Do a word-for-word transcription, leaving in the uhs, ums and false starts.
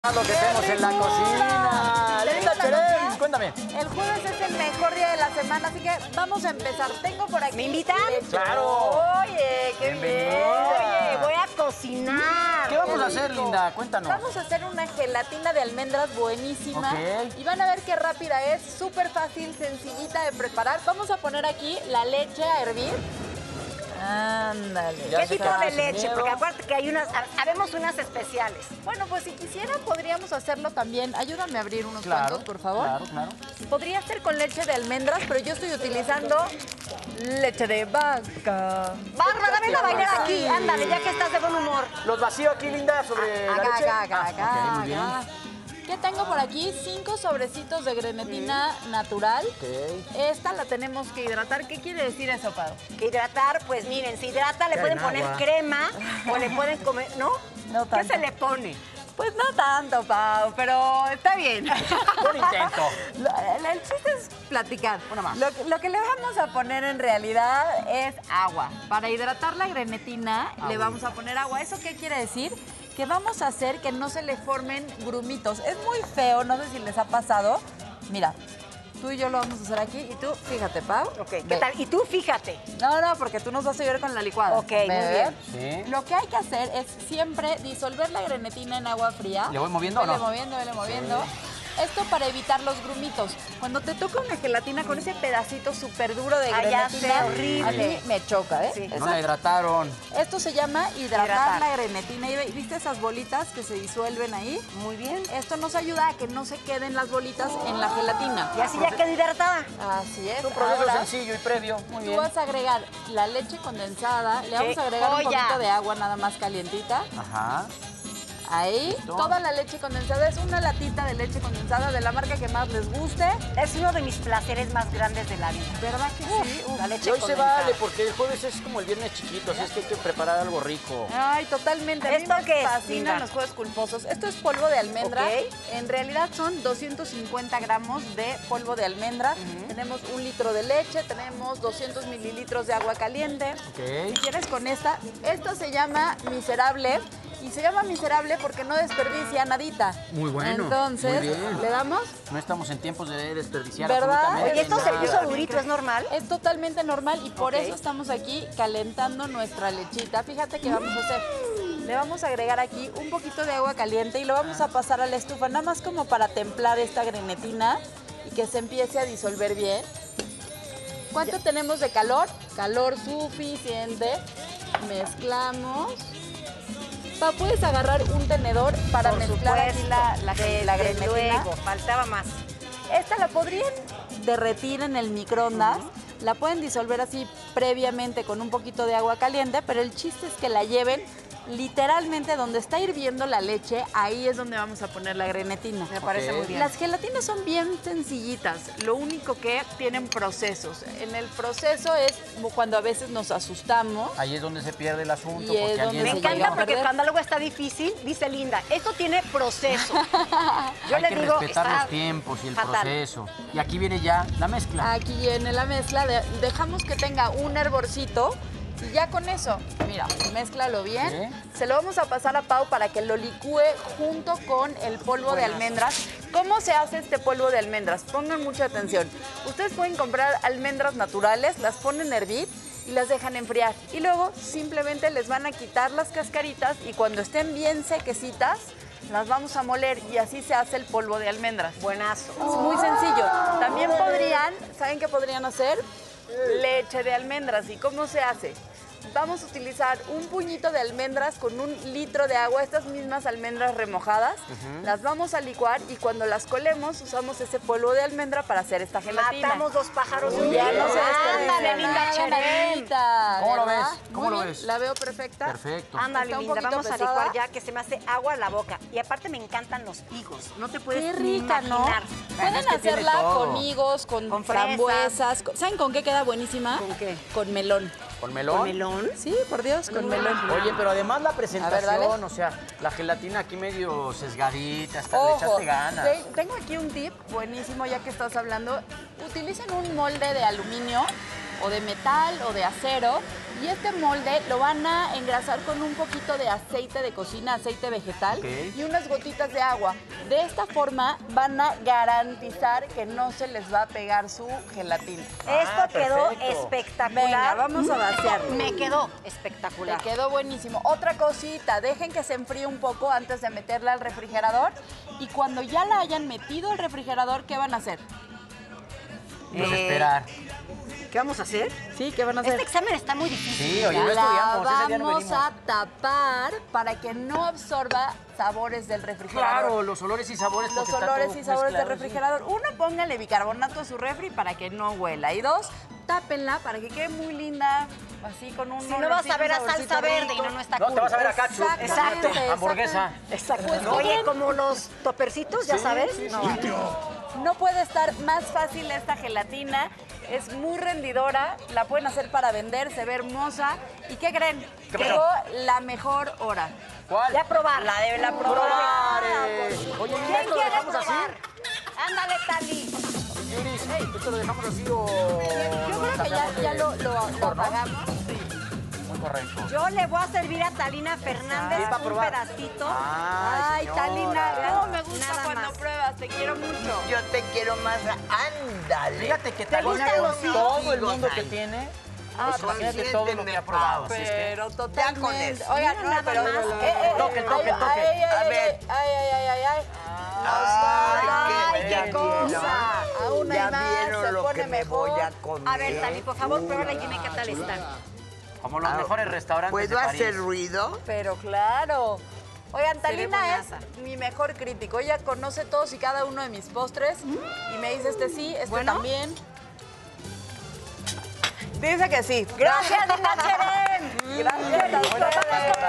Lo que tenemos en la cocina. Linda Cherén, cuéntame. El jueves es el mejor día de la semana, así que vamos a empezar. Tengo por aquí... ¿Me invitan? ¡Claro! Oye, qué Bienvenida. bien. Oye, voy a cocinar. ¿Qué vamos a rico. hacer, Linda? Cuéntanos. Vamos a hacer una gelatina de almendras buenísima. Ok. Y van a ver qué rápida es, súper fácil, sencillita de preparar. Vamos a poner aquí la leche a hervir. Ándale. Ya ¿Qué se tipo queda de sin leche? miedo. Porque acuérdate que hay unas, sabemos unas especiales. Bueno, pues si quisiera podríamos hacerlo también. Ayúdame a abrir unos Claro, cuantos, por favor. Claro, claro. Podría ser con leche de almendras, pero yo estoy utilizando leche de vaca. Bárbara, ven a bailar aquí. Sí. Ándale, ya que estás de buen humor. Los vacío aquí, Linda, sobre la Acá, leche. acá, acá, Ah, acá, ok, muy bien. acá. ¿Qué tengo por aquí? Cinco sobrecitos de grenetina natural. Ok. Esta la tenemos que hidratar. ¿Qué quiere decir eso, Pau? Que hidratar, pues miren, se hidrata, le Ya pueden en poner agua. crema o le pueden comer, ¿no? No ¿Qué tanto. se le pone? Pues no tanto, Pau, pero está bien. Un intento. Lo- El, el chiste es platicar. Una más. Lo, que- lo que le vamos a poner en realidad es agua. Para hidratar la grenetina le vamos a poner agua. ¿Eso qué quiere decir? Que vamos a hacer que no se le formen grumitos. Es muy feo, no sé si les ha pasado. Mira, tú y yo lo vamos a hacer aquí y tú, fíjate, Pau. Ok, Ve. ¿qué tal? Y tú fíjate. No, no, porque tú nos vas a ayudar con la licuada. Ok, muy ¿Ve? bien. Sí. Lo que hay que hacer es siempre disolver la grenetina en agua fría. ¿Le voy moviendo o Vele no? moviendo, vele moviendo. Esto para evitar los grumitos. Cuando te toca una gelatina con ese pedacito súper duro de Ah, ya grenetina, sé, horrible. a mí me choca, ¿eh? Sí. Esa- No la hidrataron. Esto se llama hidratar, Hidratar. la grenetina. ¿Y ve- viste esas bolitas que se disuelven ahí? Muy bien. Esto nos ayuda a que no se queden las bolitas en la gelatina. Y así ya queda hidratada. Así es. Es un proceso Ahora, sencillo y previo. Muy tú bien. vas a agregar la leche condensada, le vamos ¡Qué a agregar un joya! poquito de agua nada más calientita. Ajá. Ahí, Listo. toda la leche condensada. Es una latita de leche condensada de la marca que más les guste. Es uno de mis placeres más grandes de la vida. ¿Verdad que sí? Uf. La leche Y hoy se condensada. vale porque el jueves es como el viernes chiquito, así es que hay que preparar algo rico. Ay, totalmente. A mí ¿Esto me qué es, fascinan Linda? los juegos culposos. Esto es polvo de almendra. Ok. En realidad son doscientos cincuenta gramos de polvo de almendra. Tenemos un litro de leche, tenemos doscientos mililitros de agua caliente. Si Ok. quieres con esta, esta se llama Miserable. Y se llama Miserable porque no desperdicia nadita. Muy bueno, Entonces, muy bien. ¿le damos? No estamos en tiempos de desperdiciar ¿Verdad? absolutamente Oye, esto se nada. puso durito, ¿es normal? Es totalmente normal y por Ok. eso estamos aquí calentando nuestra lechita. Fíjate qué vamos a hacer. Le vamos a agregar aquí un poquito de agua caliente y lo vamos a pasar a la estufa, nada más como para templar esta grenetina y que se empiece a disolver bien. ¿Cuánto tenemos de calor? Calor suficiente. Mezclamos. Pa, puedes agarrar un tenedor para Por mezclar aquí supuesto. la, la, Desde la grenetina. luego, faltaba más. Esta la podrían derretir en el microondas, la pueden disolver así previamente con un poquito de agua caliente, pero el chiste es que la lleven literalmente donde está hirviendo la leche, ahí es donde vamos a poner la grenetina. Me parece Ok. muy bien. Las gelatinas son bien sencillitas, lo único que tienen procesos. En el proceso es como cuando a veces nos asustamos. Ahí es donde se pierde el asunto, Y es porque donde alguien Me se nos llega encanta a llegó. porque perder. cuando algo está difícil, dice Linda, esto tiene proceso. Yo Hay le que digo, respetar está los tiempos y el fatal. proceso. Y aquí viene ya la mezcla. Aquí viene la mezcla, de- dejamos que tenga un hervorcito y ya con eso, mira, mézclalo bien. Se lo vamos a pasar a Pau para que lo licúe junto con el polvo de Buenazo. almendras. ¿Cómo se hace este polvo de almendras? Pongan mucha atención. Ustedes pueden comprar almendras naturales, las ponen a hervir y las dejan enfriar. Y luego simplemente les van a quitar las cascaritas y cuando estén bien sequecitas, las vamos a moler y así se hace el polvo de almendras. Buenazo. Es muy sencillo. También podrían, ¿saben qué podrían hacer? Leche de almendras. ¿Y cómo se hace? Vamos a utilizar un puñito de almendras con un litro de agua, estas mismas almendras remojadas. Las vamos a licuar y cuando las colemos usamos ese polvo de almendra para hacer esta gelatina. Matamos dos pájaros de un Ya tiro. no se desperdicia Ándale, Linda nada, Cherén. Nadita, ¿Cómo lo ¿verdad? ves? ¿Cómo Muy lo bien, ves? La veo perfecta. Perfecto. Ándale, Está un Linda, poquito vamos a pesada. licuar ya que se me hace agua a la boca. Y aparte me encantan los higos. No te puedes Qué ni rica, ¿no? imaginar. Pueden es que tiene hacerla todo. con higos, con, Con fresas. frambuesas. con- ¿Saben con qué queda buenísima? ¿Con qué? Con melón. ¿Con melón? ¿Con melón? Sí, por Dios, con melón. Oye, pero además la A ver, presentación, dale. o sea, la gelatina aquí medio sesgadita, hasta le Ojo, echaste ganas. te- tengo aquí un tip buenísimo ya que estás hablando. Utilicen un molde de aluminio o de metal o de acero. Y este molde lo van a engrasar con un poquito de aceite de cocina, aceite vegetal, Ok. y unas gotitas de agua. De esta forma van a garantizar que no se les va a pegar su gelatina. Esto Ah, quedó perfecto. espectacular. Venga, vamos a vaciarlo. Me quedó Te espectacular. quedó buenísimo. Otra cosita, dejen que se enfríe un poco antes de meterla al refrigerador. Y cuando ya la hayan metido al refrigerador, ¿qué van a hacer? Pues Eh, esperar. ¿Qué vamos a hacer? Sí, ¿qué van a hacer? Este examen está muy difícil. Sí, oye, no la estudiamos, ese día no vamos venimos. a tapar para que no absorba sabores del refrigerador. Claro, los olores y sabores. Los porque está olores todo y sabores del mezclado, sí. refrigerador. Uno, póngale bicarbonato a su refri para que no huela. Y dos, tápenla para que quede muy linda, así con un Si no vas a ver a saborcito salsa verde y rico. no, no está No, cool. te vas a ver a ketchup. Exactamente, Imagínate, hamburguesa. Exacto. Pues, Oye, miren, como los topercitos, ya Sí, sabes. sí, No, sí. no puede estar más fácil esta gelatina. Es muy rendidora, la pueden hacer para vender, se ve hermosa. ¿Y qué creen? ¿Qué Llegó pasó? la mejor hora. ¿Cuál? ya probar. La de la Probar, probar. eh. Oye, mira, ¿Quién esto lo quiere dejamos así. probar? Ándale, Tali. Iris, esto lo dejamos así o. Yo creo que ya, ya lo, lo, lo Mejor, ¿no? apagamos. Sí. Muy correcto. Yo le voy a servir a Talina Fernández Sí, para un probar. pedacito. Ay, Ay, Talina, señora. cómo me gusta Nada cuando más. pruebas, te quiero mucho. Yo te quiero más. Ándale. Fíjate que ¿Te Talina gustan con los hijos? todo el mundo que Ay. tiene. Ah, Pues imagínate siénteme todo lo que ha probado. paz. así es que- Pero Ya totalmente. con eso. Oigan, Mira no, nada pero... más. Eh, eh, Toque, eh, toque, ay, toque. Ay, ay, A ay, ver. ay, ay, ay, ay, ay. Ay, Ay, qué qué bueno. cosa. Aún Ya hay más, vieron se lo pone que me mejor. voy a comer. A ver, Tali, por favor, pruébala y dime qué tal está. Como los Ah, mejores restaurantes ¿Puedo de París. hacer ruido? Pero claro. Oigan, ve Talina es buenaza. mi mejor crítico. Ella conoce todos y cada uno de mis postres y me dice este sí, este ¿Bueno? también. Dice que sí. Gracias, Dina Cherén. Gracias a Nosotros ustedes.